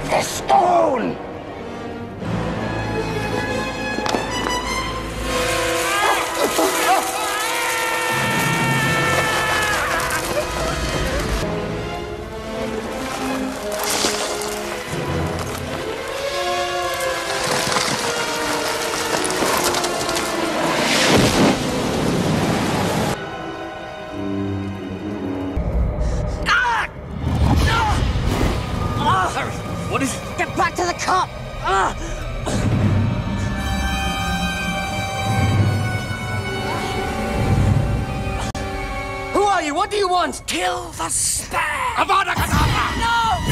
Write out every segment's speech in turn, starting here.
the stone! What is it? Get back to the cup! Who are you? What do you want? Kill the spare! Avada Kedavra! No!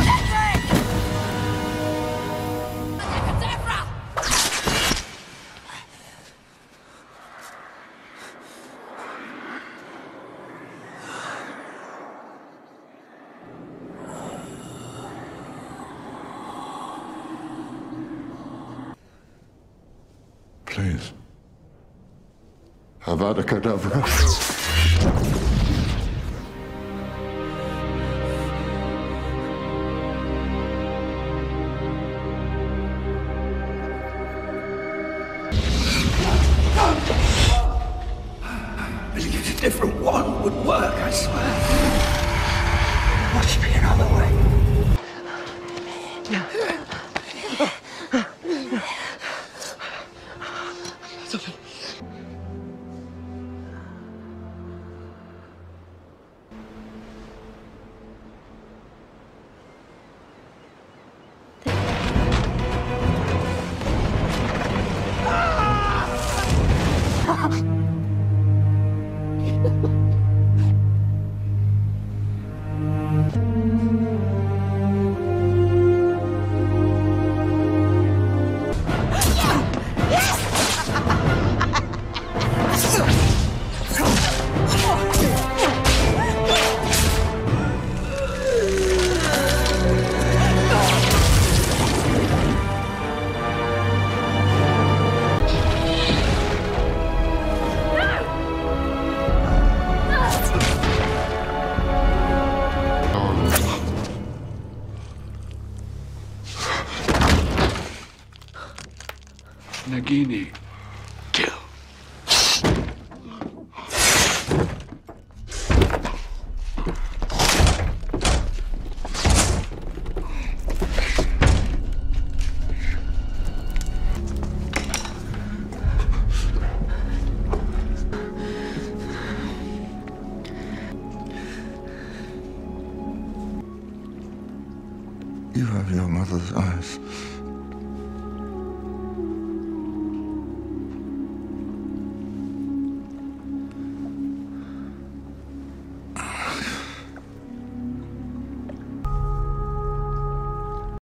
Please. Avada Kedavra. I believed a different one would work, I swear. There must be another way. Nagini. Kill. You have your mother's eyes.